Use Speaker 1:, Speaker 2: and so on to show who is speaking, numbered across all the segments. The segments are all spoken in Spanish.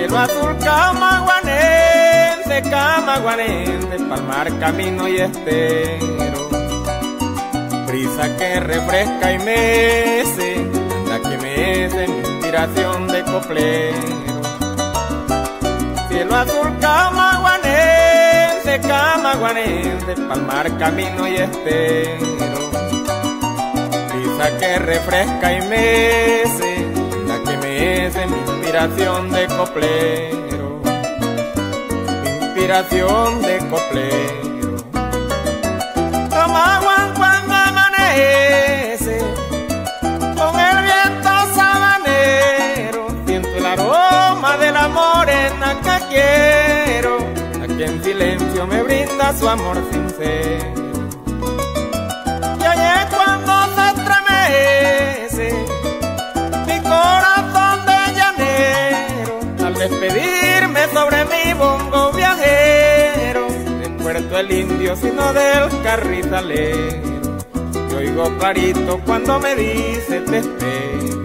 Speaker 1: Cielo azul camaguanense, camaguanense, palmar, camino y estero. Brisa que refresca y mece, la que mece mi inspiración de coplero. Cielo azul camaguanense, camaguanense, palmar, camino y estero. Brisa que refresca y mece, la que mece mi inspiración de coplero. Inspiración de coplero. Camaguan cuando amanece, con el viento sabanero, siento el aroma de la morena que quiero, la que en silencio me brinda su amor sincero. Y oye cuando se estremece mi corazón de llanero, al despedirme sobre mi bongo viajero, de Puerto el Indio sino del Carrizalero. Yo oigo clarito cuando me dice te espero.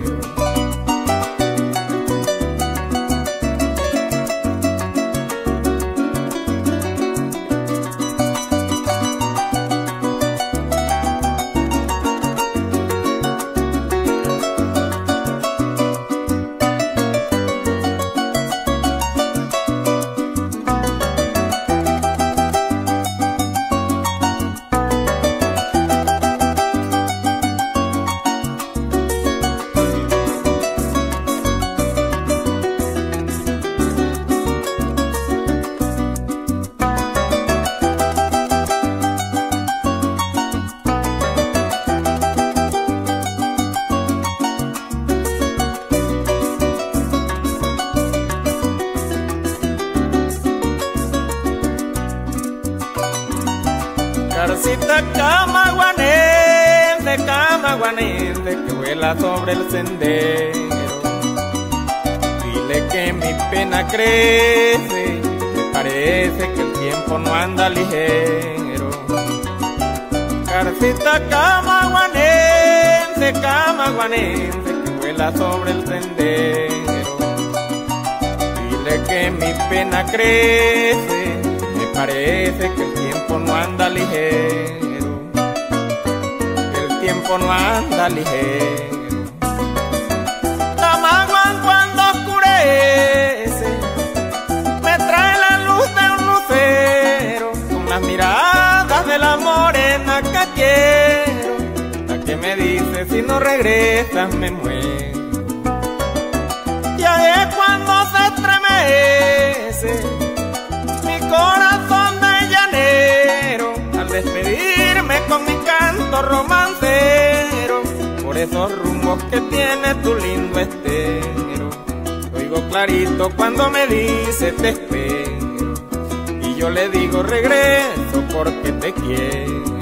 Speaker 1: Carcita camaguanense, camaguanense, que vuela sobre el sendero. Dile que mi pena crece, me parece que el tiempo no anda ligero. Carcita camaguanense, camaguanense, que vuela sobre el sendero. Dile que mi pena crece, me parece que el tiempo no anda ligero, el tiempo no anda ligero. Camaguan cuando oscurece, me trae la luz de un lucero, con las miradas de la morena que quiero, la que me dice si no regresas me muero. Y ahí es cuando se estremece mi corazón de llanero, al despedirme con mi canto romancero, por esos rumbos que tiene tu lindo estero. Oigo clarito cuando me dice te espero, y yo le digo regreso porque te quiero.